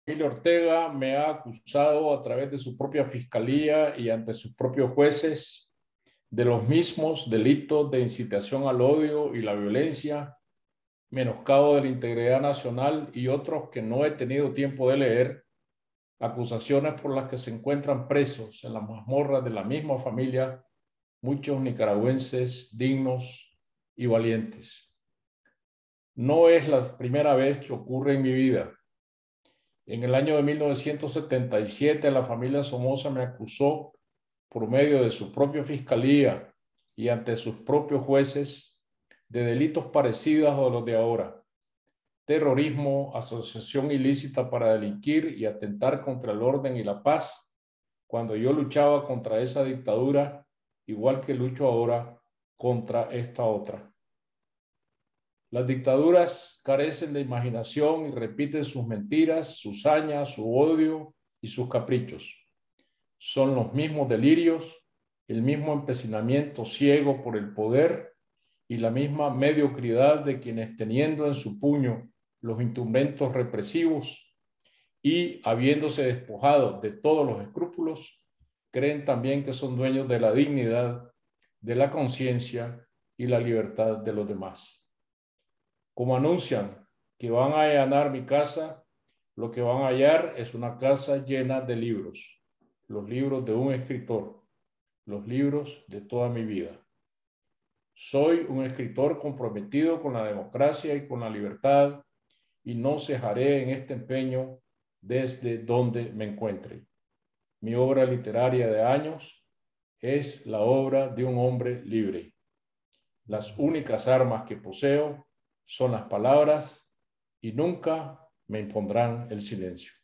Emilio Ortega me ha acusado a través de su propia fiscalía y ante sus propios jueces de los mismos delitos de incitación al odio y la violencia, menoscabo de la integridad nacional y otros que no he tenido tiempo de leer, acusaciones por las que se encuentran presos en las mazmorras de la misma familia muchos nicaragüenses dignos y valientes. No es la primera vez que ocurre en mi vida. En el año de 1977, la familia Somoza me acusó por medio de su propia fiscalía y ante sus propios jueces de delitos parecidos a los de ahora: terrorismo, asociación ilícita para delinquir y atentar contra el orden y la paz, cuando yo luchaba contra esa dictadura, igual que lucho ahora contra esta otra. Las dictaduras carecen de imaginación y repiten sus mentiras, sus sañas, su odio y sus caprichos. Son los mismos delirios, el mismo empecinamiento ciego por el poder y la misma mediocridad de quienes, teniendo en su puño los instrumentos represivos y habiéndose despojado de todos los escrúpulos, creen también que son dueños de la dignidad, de la conciencia y la libertad de los demás. Como anuncian que van a allanar mi casa, lo que van a hallar es una casa llena de libros, los libros de un escritor, los libros de toda mi vida. Soy un escritor comprometido con la democracia y con la libertad y no cejaré en este empeño desde donde me encuentre. Mi obra literaria de años es la obra de un hombre libre. Las únicas armas que poseo son las palabras y nunca me impondrán el silencio.